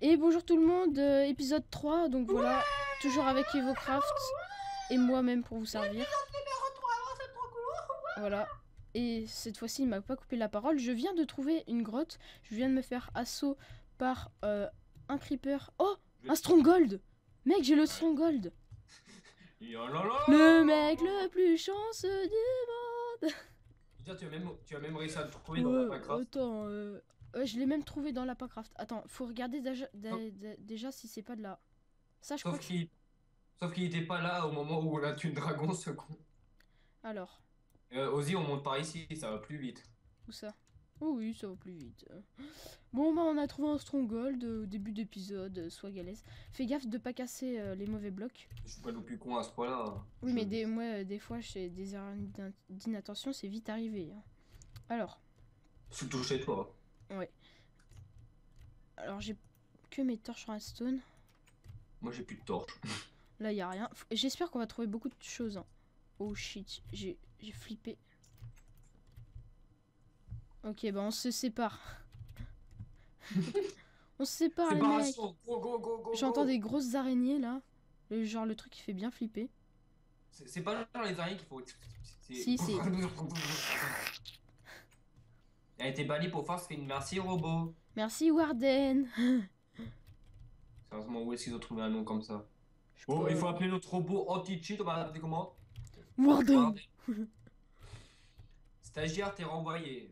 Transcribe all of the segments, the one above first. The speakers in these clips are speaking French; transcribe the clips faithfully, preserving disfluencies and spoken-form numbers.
Et bonjour tout le monde, euh, épisode trois, donc voilà, ouais, toujours avec EvoCraft et moi-même pour vous servir. Voilà, et cette fois-ci il m'a pas coupé la parole, je viens de trouver une grotte, je viens de me faire assaut par euh, un creeper. Oh, un stronghold. Mec, j'ai le stronghold. Le mec le plus chanceux du monde. Putain, tu as même, tu as même réussi à le trouver ouais, dans la Minecraft. Attends, euh... ouais, je l'ai même trouvé dans la Minecraft. Attends, faut regarder déjà, déjà si c'est pas de là. Ça, je Sauf crois que... qu'il Sauf qu'il était pas là au moment où on a tué le dragon, ce con. Alors. Euh, Ozzy, on monte par ici, ça va plus vite. Où ça? Oh oui, ça va plus vite. Bon, bah, on a trouvé un stronghold euh, au début d'épisode, euh, soit galère. Fais gaffe de pas casser euh, les mauvais blocs. Je suis pas non plus con à ce point-là. Hein. Oui, je... mais des, moi, euh, des fois, chez des erreurs d'inattention, c'est vite arrivé. Hein. Alors. Surtout chez toi. Ouais. Alors, j'ai que mes torches redstone. Moi, j'ai plus de torches. Là, y a rien. J'espère qu'on va trouver beaucoup de choses. Hein. Oh shit, j'ai flippé. Ok, bah on se sépare. On se sépare les mecs. J'entends des grosses araignées là. Le, genre le truc qui fait bien flipper. C'est pas genre les araignées qu'il faut... Si, si. Il a été banni pour force une merci robot. Merci Warden. Sérieusement, où est-ce qu'ils ont trouvé un nom comme ça? Oh, il faut appeler notre robot anti-cheat, on va l'appeler comment? Warden. Stagiaire, t'es renvoyé.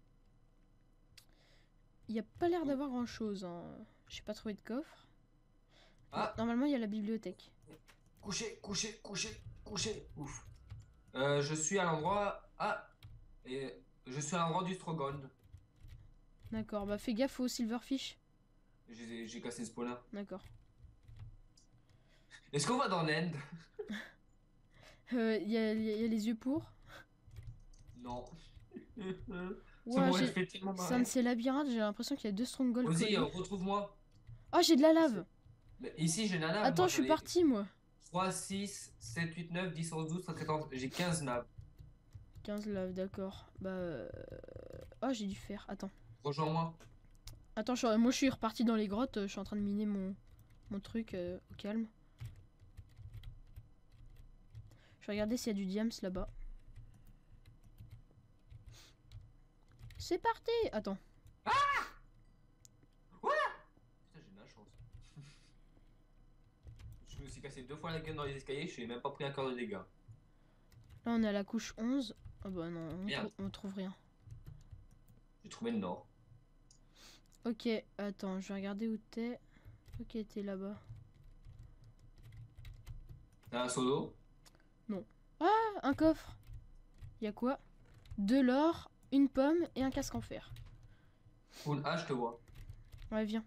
Il n'y a pas l'air d'avoir grand chose. Hein. J'ai pas trouvé de coffre. Ah. Normalement, il y a la bibliothèque. Couché, couché, couché, couché. Ouf. Euh, je suis à l'endroit. Ah. Et je suis à l'endroit du Strogond. D'accord, bah fais gaffe au Silverfish. J'ai cassé ce spawner. D'accord. Est-ce qu'on va dans l'End? Il euh, y, y, y a les yeux pour. Non. Ouais, c'est un de ces labyrinthes, j'ai l'impression qu'il y a deux strongholds. Vas-y, euh, retrouve-moi. Oh, j'ai de la lave. Mais ici, j'ai la lave. Attends, moi, je suis parti, moi. trois, six, sept, huit, neuf, dix, onze, douze, treize, quatorze. J'ai quinze laves. quinze laves, d'accord. Bah. Euh... Oh, j'ai du fer. Attends. Rejoins-moi. Attends, je... moi, je suis reparti dans les grottes. Je suis en train de miner mon, mon truc euh, au calme. Je vais regarder s'il y a du diams là-bas. C'est parti. Attends. Ah ouais. Putain, j'ai de la chance. Je me suis cassé deux fois la gueule dans les escaliers, je n'ai même pas pris un quart de dégâts. Là, on est à la couche onze. Ah bah non, on, trou on trouve rien. J'ai trouvé le nord. Ok, attends, je vais regarder où t'es. Ok, t'es là-bas. T'as un solo? Non. Ah, un coffre. Y a quoi? De l'or, une pomme et un casque en fer. Cool, ah, je te vois. Ouais, viens.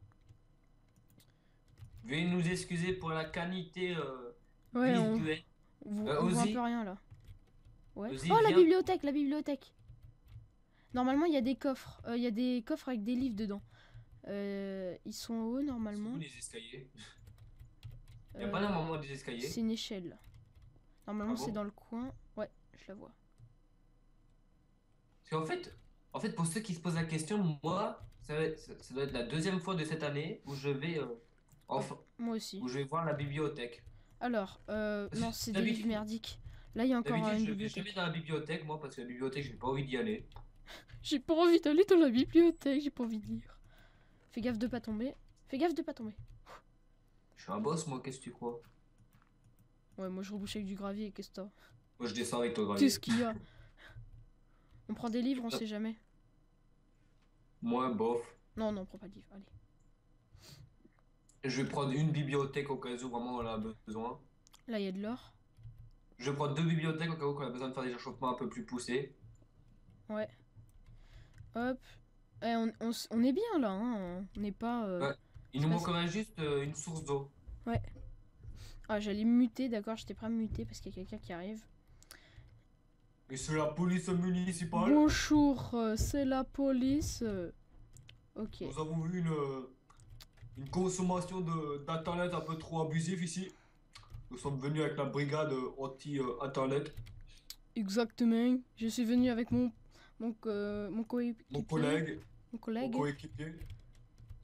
Veuillez nous excuser pour la qualité euh, ouais, visuelle. On, euh, on voit un peu rien là. Ouais. Ozzy, oh, la viens. bibliothèque, la bibliothèque. Normalement, il y a des coffres. Il euh, y a des coffres avec des livres dedans. Euh, ils sont hauts normalement. Où les escaliers? Il n'y a euh, pas normalement des escaliers? C'est une échelle. Normalement, ah bon, c'est dans le coin. Ouais, je la vois. Parce qu'en fait, en fait, pour ceux qui se posent la question, moi, ça, va être, ça, ça doit être la deuxième fois de cette année où je vais, euh, enfin, moi aussi, où je vais voir la bibliothèque. Alors, euh, non, c'est des livres merdiques. Là, il y a encore une je bibliothèque. Je vais jamais dans la bibliothèque, moi, parce que la bibliothèque, j'ai pas envie d'y aller. J'ai pas envie d'aller dans la bibliothèque, j'ai pas envie de lire. Fais gaffe de pas tomber. Fais gaffe de pas tomber. Je suis un boss, moi, qu'est-ce que tu crois? Ouais, moi je rebouche avec du gravier, qu'est-ce que t'as? Moi je descends avec ton gravier. Qu'est-ce qu'il y a? On prend des livres, on sait jamais. Moi, bof. Non, non, on prend pas de livres, allez. Je vais prendre une bibliothèque au cas où vraiment on a besoin. Là, il y a de l'or. Je vais prendre deux bibliothèques au cas où on a besoin de faire des enchantements un peu plus poussés. Ouais. Hop. Eh, on, on, on est bien là, hein. On n'est pas... Euh... Ouais. Il nous manquerait juste euh, une source d'eau. Ouais. Ah, j'allais me muter, d'accord, j'étais prêt à me muter parce qu'il y a quelqu'un qui arrive. Et c'est la police municipale. Bonjour, euh, c'est la police. Euh... Ok. Nous avons vu une, une consommation d'internet un peu trop abusive ici. Nous sommes venus avec la brigade anti-internet. Exactement. Je suis venu avec mon mon, euh, mon coéquipier. Mon collègue. Mon collègue. Mon coéquipier.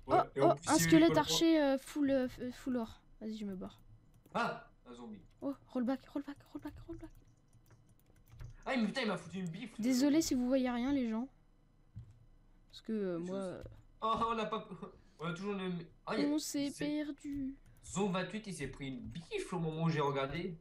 Ouais, Oh, et en oh, plus, un il y a eu squelette le- archer euh, full, euh, f- full or. Vas-y, je me barre. Ah, un zombie. Oh, rollback, rollback, rollback, rollback. Ah, mais putain, il m'a foutu une bifle. Désolé si vous voyez rien, les gens. Parce que euh, Les moi, choses. euh, Oh, on a pas. On a toujours le. Ah, il y a- on s'est c'est- perdu. Zone vingt-huit, il s'est pris une bifle au moment où j'ai regardé.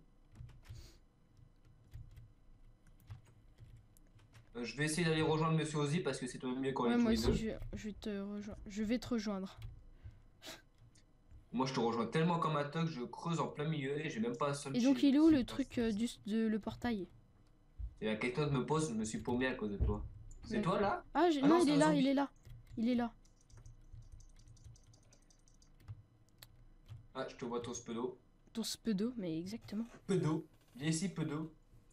Euh, je vais essayer d'aller rejoindre Monsieur Ozzy parce que c'est tout de même mieux qu'on Ouais, est tous moi les aussi, deux. je, je vais te rejoindre. Je vais te rejoindre. Moi, je te rejoins tellement comme un toc, je creuse en plein milieu et j'ai même pas un seul Et donc, shield. il est où le truc euh, du, de, le portail? Et la question me pose, je me suis paumé à cause de toi. C'est toi D'accord. là? Ah, j'ai- Ah non, non, il c'est est un là, il zombie. est là. Il est là. Ah, je te vois ton spedo. Ton spedo, mais exactement. Pedo. Viens ici, pedo.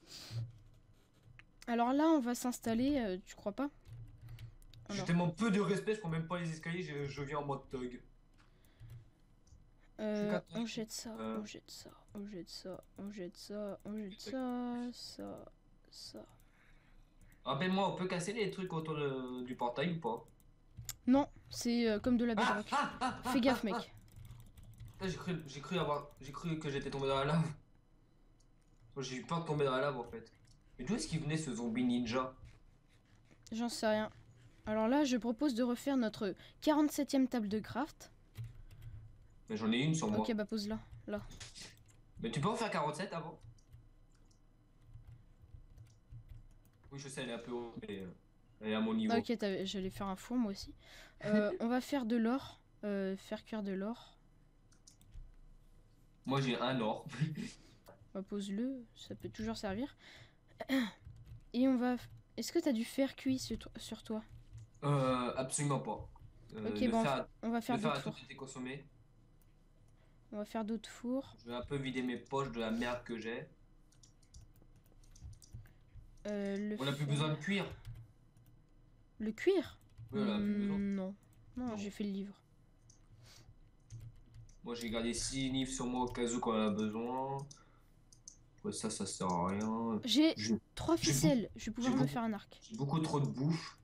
Alors là, on va s'installer, euh, tu crois pas? J'ai Alors, tellement peu de respect, je prends même pas les escaliers, je, je viens en mode thug. euh, quatre- on jette ça, Euh. on jette ça, on jette ça, on jette ça, on jette ça, ça, ça. Rappelle-moi, on peut casser les trucs autour de- du portail ou pas? Non, c'est euh, comme de la Ah, bedrock. ah, ah, ah, Fais gaffe, ah, mec. ah. Putain, J'ai cru, j'ai cru avoir, j'ai cru que j'étais tombé dans la lave. J'ai eu peur de tomber dans la lave en fait. Mais d'où est-ce qu'il venait ce zombie ninja? J'en sais rien. Alors là, je propose de refaire notre quarante-septième table de craft. Mais j'en ai une sur moi. Ok, bah pose là. Là. Mais tu peux en faire quarante-sept avant? Oui, je sais, elle est un peu haute, mais euh, elle est à mon niveau. Ok, t'avais- j'allais faire un four moi aussi. Euh, on va faire de l'or. Euh, faire cuire de l'or. Moi, j'ai un or. Bah, pose-le, ça peut toujours servir. Et on va... Est-ce que t'as du fer cuit sur toi, sur toi? Euh, absolument pas. Euh, Ok, le bon, fer, on va faire le fer a d'autres tout fours. été consommé. On va faire d'autres fours. Je vais un peu vider mes poches de la merde que j'ai. Euh, le On n'a plus fer- besoin de cuir. Le cuir? Oui, on en a plus besoin. Hmm, Non. Non, Non. j'ai fait le livre. Moi, j'ai gardé six livres sur moi au cas où qu'on en a besoin. Ouais, ça, ça sert à rien. J'ai J'ai trois j'ai ficelles. Je vais pouvoir j'ai me beaucoup- faire un arc. j'ai beaucoup trop de bouffe.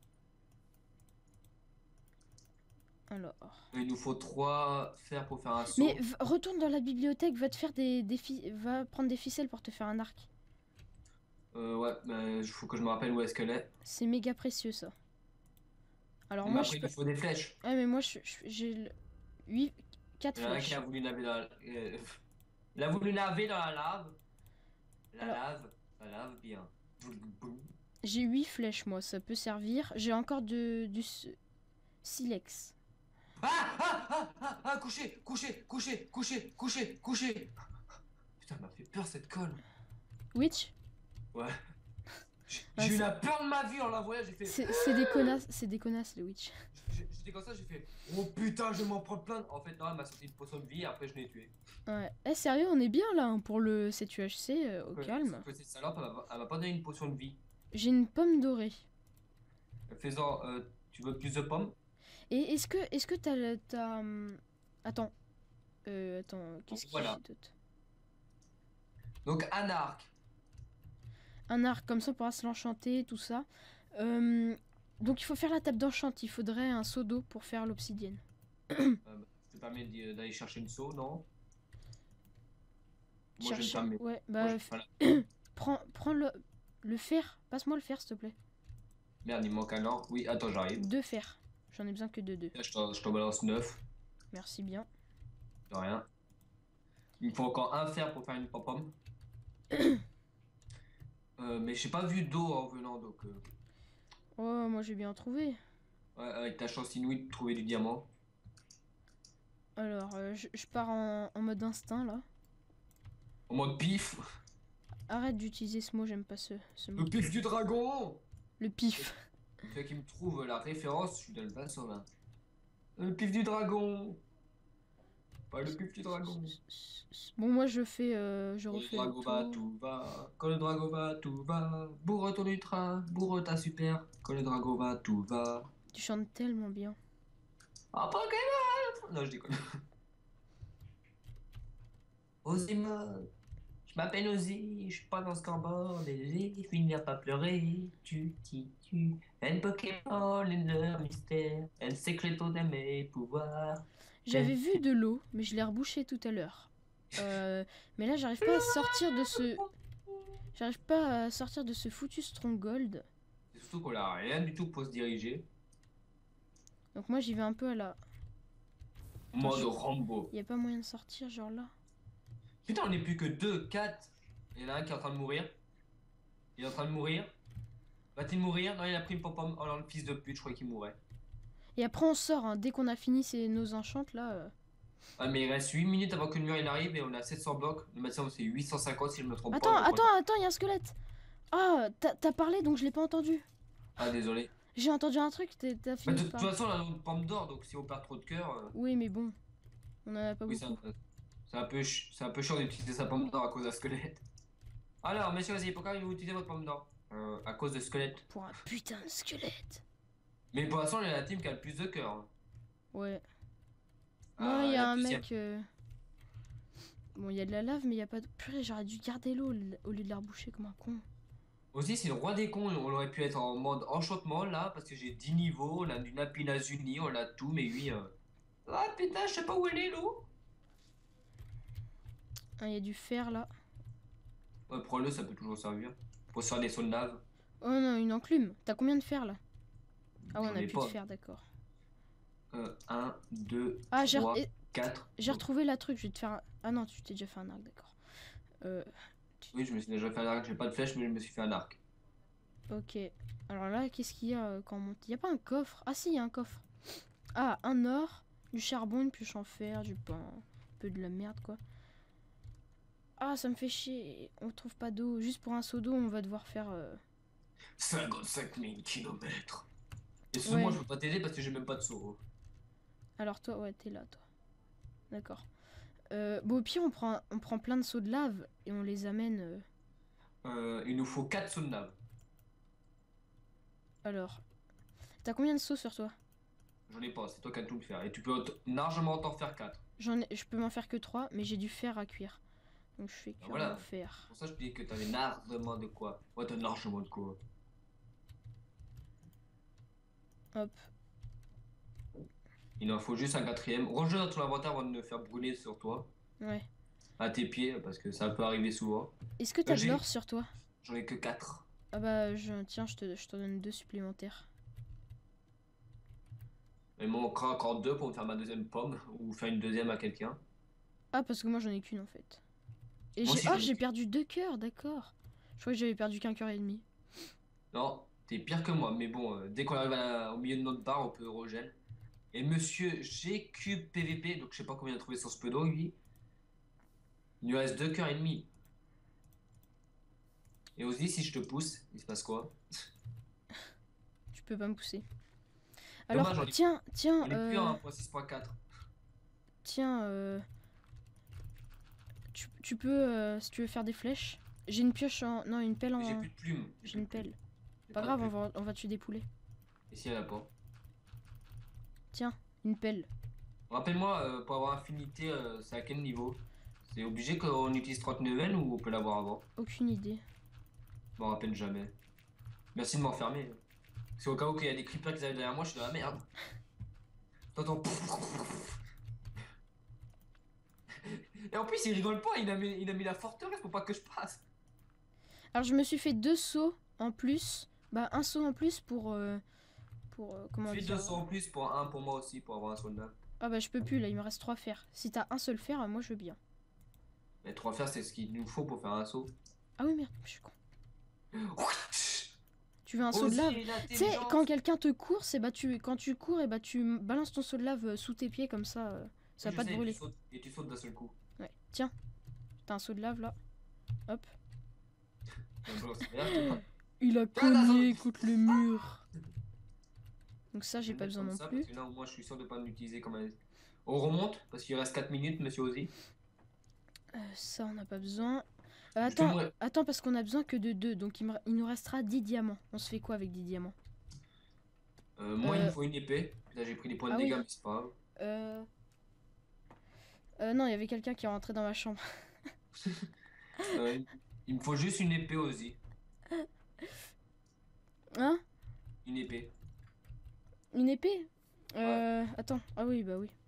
Alors... Il nous faut trois fers pour faire un saut. Mais v- retourne dans la bibliothèque, va te faire des, des fi- va prendre des ficelles pour te faire un arc. Euh, ouais, mais il faut que je me rappelle où est-ce qu'elle est. C'est méga précieux ça. Alors Mais moi après, je il peux... nous faut des flèches. Ouais mais moi je- je- j'ai le... huit... quatre Il y en a un qui flèches. a voulu laver dans la... euh, Il a voulu laver dans la lave. La Alors- lave, la lave bien. J'ai huit flèches moi, ça peut servir. J'ai encore de, du s- silex. Ah, ah, ah, ah, ah, couché, couché, couché, couché, couché, couché. Putain, elle m'a fait peur cette conne. Witch? Ouais. J'ai Ouais, j'ai eu c'est- la peur de ma vie en la voyant, j'ai fait... C'est c'est des connasses, c'est des connasses les witch. j'ai- J'étais comme ça, j'ai fait... Oh putain, je vais m'en prendre plein. En fait, non, elle m'a sorti une potion de vie et après je l'ai tué. Ouais. Eh sérieux, on est bien là hein, pour le C U H C, euh, au Ouais, calme. sauf que cette salope, elle m'a- elle m'a pas donné une potion de vie. J'ai une pomme dorée. Faisant, euh, tu veux plus de pommes? Et est-ce que est-ce que t'as le- t'as hum, attends. Euh, attends, qu'est-ce qu'il Voilà. fait d'autre? Donc un arc. Un arc comme ça on pourra se l'enchanter, tout ça. Euh, donc il faut faire la table d'enchant, il faudrait un seau d'eau pour faire l'obsidienne. Euh, bah, je te permets d'y- d'aller chercher une seau, non? Moi, je ne Cherche- permets. Ouais, Moi, bah je- voilà. prends, prends le, le fer, passe-moi le fer s'il te plaît. Merde, il me manque un or. Oui, attends, j'arrive. Deux fers, j'en ai besoin que de deux. Là, je t'en je t'en balance neuf. Merci bien. De rien. Il me faut encore un fer pour faire une pom-pom. Euh, mais j'ai pas vu d'eau en venant, donc... euh, Oh, moi j'ai bien trouvé. ouais, avec ta chance inouïe de trouver du diamant. Alors, euh, je, je pars en, en mode instinct là. En mode pif. Arrête d'utiliser ce mot, j'aime pas ce, ce mot. Le pif du dragon. Le pif. Celui qui me trouve la référence, je lui donne vingt sur vingt. Le pif du dragon. Pas le pif du dragon. Bon, moi je fais, euh, je Quand le refais dragon le va, tour. tout va. Quand le dragon va, tout va. Bourre ton ultra, bourre ta super. Quand le dragon va, tout va. Tu chantes tellement bien. Ah, Pokémon. Non, je déconne. Ozima, Je m'appelle Ozzy, je suis pas dans ce scoreboard et j'ai finir par pleurer. Tu, tu, tu. Un Pokémon et leur mystère. Un secreto de mes pouvoirs. J'avais vu de l'eau, mais je l'ai rebouché tout à l'heure. Euh, mais là, j'arrive pas à sortir de ce... J'arrive pas à sortir de ce foutu Stronghold. C'est surtout qu'on a rien du tout pour se diriger. Donc moi, j'y vais un peu à la... Mode je- Rambo. Y a pas moyen de sortir, genre là? Putain, on est plus que deux, quatre. Il y en a un qui est en train de mourir. Il est en train de mourir. Va-t-il mourir? Non, il a pris une pom-pom. Oh non, le fils de pute, je croyais qu'il mourait. Et après, on sort, hein. Dès qu'on a fini ces- nos enchantes, là... euh. Ah, mais il reste huit minutes avant que le mur il arrive et on a sept cents blocs. Le maximum c'est huit cent cinquante si je me trompe Attends, pas. donc on- attends, attends, y a un squelette! Ah, t'as t'as parlé, donc je l'ai pas entendu. Ah, désolé. J'ai entendu un truc, t'es- t'as Bah, fini de de toute parler. façon, on a une pomme d'or, donc si on perd trop de cœur. euh, Oui, mais bon. On en a pas Oui, c'est beaucoup. un, c'est un peu, ch- c'est un peu chiant d'utiliser sa pomme d'or à cause d'un squelette. Alors, messieurs, vas-y, pourquoi vous utilisez votre pomme d'or? Euh, à cause de squelette. Pour un putain de squelette. Mais pour l'instant, il y a la team qui a le plus de cœur. hein. Ouais. Ah, Non, il y la a un deuxième. mec... euh, Bon, il y a de la lave, mais il y a pas de... Purée, j'aurais dû garder l'eau au lieu de la reboucher comme un con. Aussi, c'est le roi des cons. On aurait pu être en mode enchantement là, parce que j'ai dix niveaux. On a du Napinazuni, on a tout, mais lui. euh, Ah putain, je sais pas où elle est l'eau. Ah, il y a du fer, là. Ouais, prends-le, ça peut toujours servir. Pour se faire des sauts de lave. Oh non, une enclume. T'as combien de fer, là? Ah ouais, J'en on a ai plus pas. de fer, d'accord. Euh, un, deux, Ah, j'ai trois, re- quatre. j'ai retrouvé la truc, je vais te faire... un- Ah non, tu t'es déjà fait un arc, d'accord. Euh, Oui, je me suis déjà fait un arc. J'ai pas de flèche, mais je me suis fait un arc. ok. Alors là, qu'est-ce qu'il y a euh, quand on monte? Il y a pas un coffre? Ah si, il y a un coffre. Ah, un or, du charbon, une pioche en fer, du pain. Un peu de la merde, quoi. Ah, ça me fait chier. On trouve pas d'eau. Juste pour un seau d'eau, on va devoir faire... euh, cinquante-cinq mille kilomètres. Excuse-moi, Ouais. je peux pas t'aider parce que j'ai même pas de seau. Alors toi, ouais, t'es là, toi. D'accord. Euh, bon, au pire, on prend, on prend plein de seaux de lave et on les amène... euh, Euh, il nous faut quatre sauts de lave. Alors, t'as combien de seaux sur toi? J'en ai pas, c'est toi qui as tout le faire. Et tu peux auto- largement t'en faire quatre. J'en ai, je peux m'en faire que trois, mais j'ai du fer à cuire. Donc je fais que voilà. en fer. Pour ça, je te dis que t'avais largement de quoi. Ouais, t'as largement de quoi. Hop. Il en faut juste un quatrième. Range dans ton inventaire avant de me faire brûler sur toi. Ouais. À tes pieds, parce que ça peut arriver souvent. Est-ce que t'as Euh, de j'ai- l'or sur toi? J'en ai que quatre. Ah bah, je, tiens, je te, je te donne deux supplémentaires. Il m'en manquera encore deux pour me faire ma deuxième pomme. Ou faire une deuxième à quelqu'un. Ah, parce que moi j'en ai qu'une en fait. Et Moi j'ai, aussi, ah, j'en ai j'ai qu'une. perdu deux cœurs, d'accord. Je crois que j'avais perdu qu'un cœur et demi. Non, t'es pire que moi. Mais bon, euh, dès qu'on arrive à- au milieu de notre barre, on peut régel. Et monsieur G Q P V P, donc je sais pas combien il a trouvé sur ce pedo, lui. Il lui reste deux cœurs et demi. Et aussi, si je te pousse, il se passe quoi? Tu peux pas me pousser. Alors, Dommage, j'en ai- tiens, tiens, On est plus euh, à un point six point quatre. tiens, euh, tu, tu peux, euh, si tu veux faire des flèches. J'ai une pioche en, non, une pelle en, J'ai plus de plumes. j'ai une pelle. J'ai Pas de grave, on plumes. va, on va tuer des poulets. Et si elle a pas? Tiens, une pelle. Rappelle-moi, euh, pour avoir infinité, euh, c'est à quel niveau? C'est obligé qu'on utilise trente levels ou on peut l'avoir avant? Aucune idée. Je m'en rappelle jamais. Merci de m'enfermer. C'est au cas où qu'il y a des creepers qui arrivent derrière moi, je suis dans la merde. T'entends. Et en plus, il rigole pas, il a mis, il a mis la forteresse pour pas que je passe. Alors je me suis fait deux sauts en plus. Bah un saut en plus pour... euh, pour euh, comment Fais dire... deux cents en plus pour un pour moi aussi, pour avoir un soldat. Ah bah je peux plus là, il me reste trois fers. Si t'as un seul fer, moi je veux bien. Mais trois fers, c'est ce qu'il nous faut pour faire un saut. Ah oui merde, je suis con. Tu veux un saut de Aussi, lave? Tu sais, l'intelligence. quand quelqu'un te court, c'est bah tu... quand tu cours, et bah tu balances ton saut de lave euh, sous tes pieds comme ça, euh, ça Je va pas sais, te et brûler. tu sautes- Et tu sautes d'un seul coup. Ouais, tiens, t'as un saut de lave là. Hop. Et là, je te prends- Il a cogné contre le mur. Donc ça, j'ai Je pas vais besoin mettre non comme ça, plus. Parce que là, au moins, je suis sûr de pas l'utiliser comme un... On remonte, parce qu'il reste quatre minutes, monsieur Ozzy. Euh, ça, on n'a pas besoin. Euh, attends, Justement, attends, parce qu'on a besoin que de deux, donc il, me- il nous restera dix diamants. On se fait quoi avec dix diamants? euh, moi, il Euh, me faut une épée. Là, j'ai pris des points de ah dégâts, oui. mais c'est pas grave. Euh... euh non, il y avait quelqu'un qui est rentré dans ma chambre. Euh, il me faut juste une épée aussi. Hein? Une épée. Une épée? Ouais. Euh, attends. Ah oui, bah oui.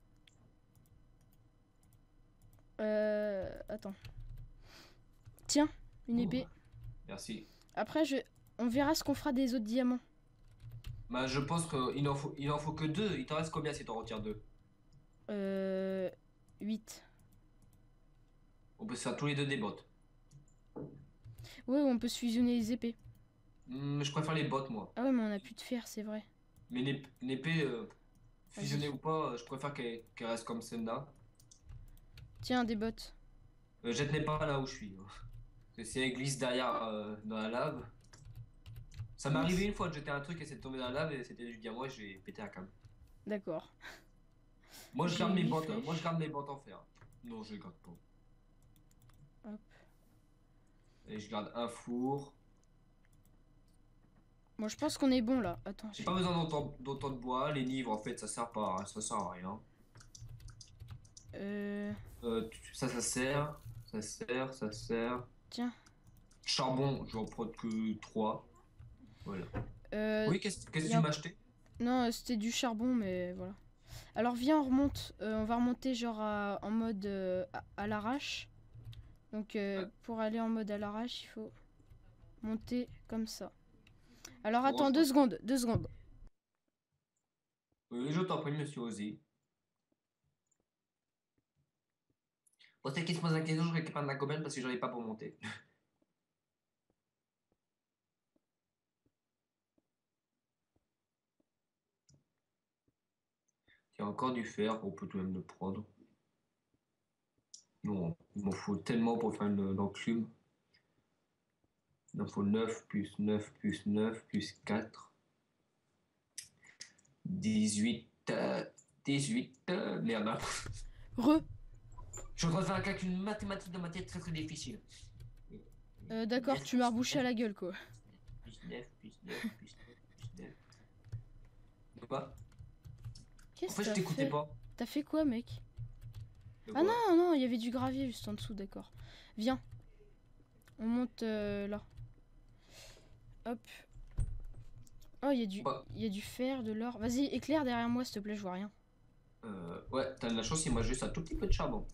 Euh, attends. Tiens, une Oh, épée. merci. Après, je... on verra ce qu'on fera des autres diamants. Bah, je pense qu'il en faut, il en faut que deux. Il t'en reste combien si t'en retires deux? Euh... huit. On peut se faire tous les deux des bottes. Ouais, on peut se fusionner les épées. Hmm, je préfère les bottes, moi. Ah ouais, mais on a plus de fer, c'est vrai. Mais une ép- une épée, euh, fusionnée Vas-y. ou pas, euh, je préfère qu'elle qu'elle reste comme celle-là. Tiens, des bottes. Euh, jette-les pas là où je suis, hein. Parce que si elle glisse derrière euh, dans la lave. Ça m'est Mince. arrivé une fois de jeter un truc et c'est tombé dans la lave et c'était du diamant et j'ai pété un câble. D'accord. Moi je J'ai garde mes huit bottes, euh, moi je flèches. garde mes bottes en fer. Non, je les garde pas. Hop. Et je garde un four. Moi, je pense qu'on est bon là. Attends. J'ai pas besoin d'autant d'autant de bois. Les livres en fait ça sert pas, ça sert à rien. Euh... Euh, tu- ça, ça sert, ça sert, ça sert. Tiens. Charbon, j'en prends que trois. Voilà. Euh... Oui, qu'est-ce qu'est-ce y que a tu un- m'as acheté? Non, euh, c'était du charbon, mais voilà. Alors viens, on remonte. Euh, on va remonter genre à- en mode euh, à, à l'arrache. Donc euh, Ouais. pour aller en mode à l'arrache, il faut monter comme ça. Alors Bon, attends, je deux pense- secondes, deux secondes. Oui, je t'en prie, monsieur Ozzy. Pour ceux qui se posent la question, je récupère de la cobble parce que j'en ai pas pour monter. Il y a encore du fer, on peut tout de même le prendre. Non, il m'en faut tellement pour faire une- l'enclume. Il en faut neuf plus neuf plus neuf plus quatre. dix-huit. euh, dix-huit. euh, merde. Hein. Re. Je suis en train de faire un calcul mathématique dans ma tête très très difficile. Euh, D'accord, neuf tu m'as plus rebouché à la gueule quoi. Plus neuf plus neuf plus neuf plus neuf. Quoi? En Qu'est-ce fait, que je t'as t'écoutais fait? pas. T'as fait quoi, mec? De Ah quoi? non, non, il y avait du gravier juste en dessous, d'accord. Viens. On monte euh, là. Hop. Oh, il y a du, Bah, il y a du fer, de l'or. Vas-y, éclaire derrière moi, s'il te plaît, je vois rien. euh, ouais, t'as de la chance, il moi juste un tout petit peu de charbon.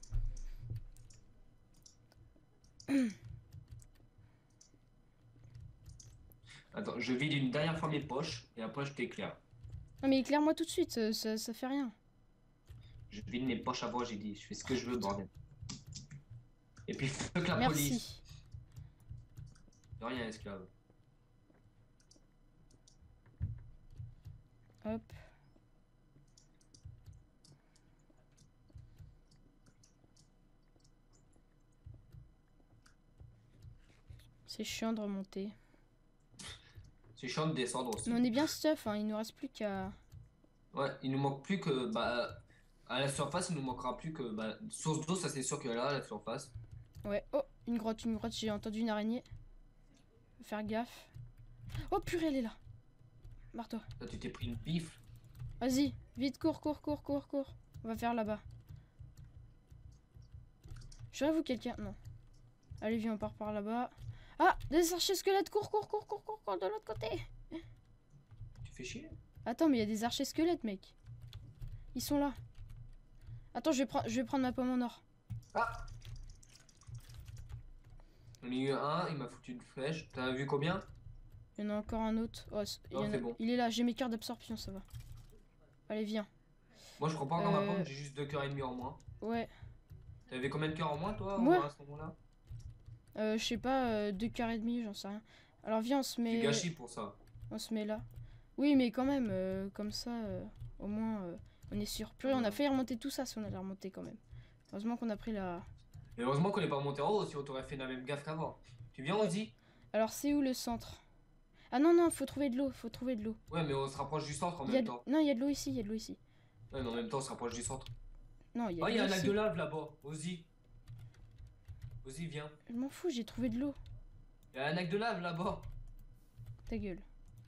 Attends, je vide une dernière fois mes poches et après je t'éclaire. Non, mais éclaire-moi tout de suite, ça, ça, ça fait rien. Je vide mes poches avant, j'ai dit, je fais ce que je veux, bordel. Et puis fuck la police. Merci. De rien, esclave. Hop. C'est chiant de remonter. C'est chiant de descendre aussi. Mais on est bien stuff, hein, il nous reste plus qu'à... Ouais, il nous manque plus que, bah, à la surface, il nous manquera plus que, bah, source d'eau, ça c'est sûr que là, à la surface. Ouais, oh, une grotte, une grotte, j'ai entendu une araignée. Faut faire gaffe. Oh purée, elle est là. Barre-toi. Là, tu t'es pris une bifle. Vas-y, vite, cours, cours, cours, cours, cours. On va faire là-bas. J'aurais vous quelqu'un? Non. Allez, viens, on part par là-bas. Ah, des archers squelettes, cours, cours, cours, cours, cours, cours de l'autre côté. Tu fais chier? Attends, mais il y a des archers squelettes, mec. Ils sont là. Attends, je vais, prendre, je vais prendre ma pomme en or. Ah! J'en ai eu un, il m'a foutu une flèche. T'as vu combien? Il y en a encore un autre. Oh, c- il, y Non, en a- c'est bon. il est là, j'ai mes cœurs d'absorption, ça va. Allez, viens. Moi, je prends pas encore ma Euh. pomme, j'ai juste deux cœurs et demi en moins. Ouais, T'avais combien de cœurs en moins, toi, Moi à ce moment-là? euh, je sais pas, euh, deux cœurs et demi, j'en sais rien. Alors viens, on se C'est met... gâchis pour ça. On se met là. Oui, mais quand même, euh, comme ça, euh, au moins, euh, on est sûr. Purée, on a failli remonter tout ça si on allait remonter quand même. Heureusement qu'on a pris la... Et heureusement qu'on n'est pas monté en haut, sinon t'aurais fait la même gaffe qu'avant. Tu viens, Ozzy? Alors, c'est où le centre? Ah non, non, faut trouver de l'eau, faut trouver de l'eau. Ouais, mais on se rapproche du centre en Il y a même de- temps. Non, il y a de l'eau ici, il y a de l'eau ici. Ouais, mais en même temps, on se rapproche du centre. Non, il y a Oh, de il y a l'eau un lac ici. de lave là-bas. Ozzy. Ozzy, viens. Je m'en fous, j'ai trouvé de l'eau. Il y a un lac de lave là-bas. Ta gueule.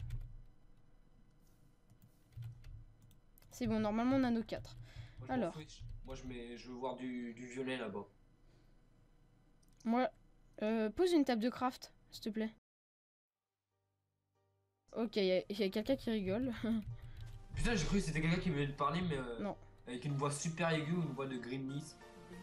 C'est bon, normalement on a nos quatre. Moi, je m'en Alors. fous. Moi, je, mets... je veux voir du, du violet là-bas. Moi, Euh, pose une table de craft, s'il te plaît. Ok, il y a, y a quelqu'un qui rigole. Putain, j'ai cru que c'était quelqu'un qui venait de parler, mais. Euh, Non. Avec une voix super aiguë ou une voix de Gremlins.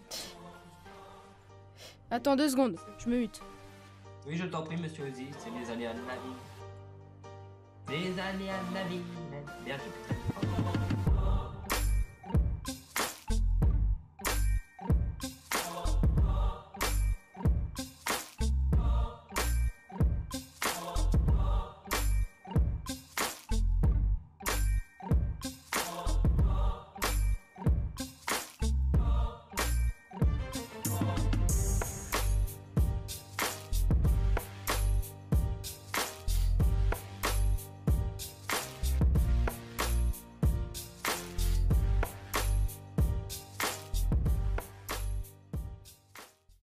Attends deux secondes, je me mute. Oui, je t'en prie, monsieur Ozzy, c'est les aléas de la vie. Les aléas de la vie. Merde, j'ai plus de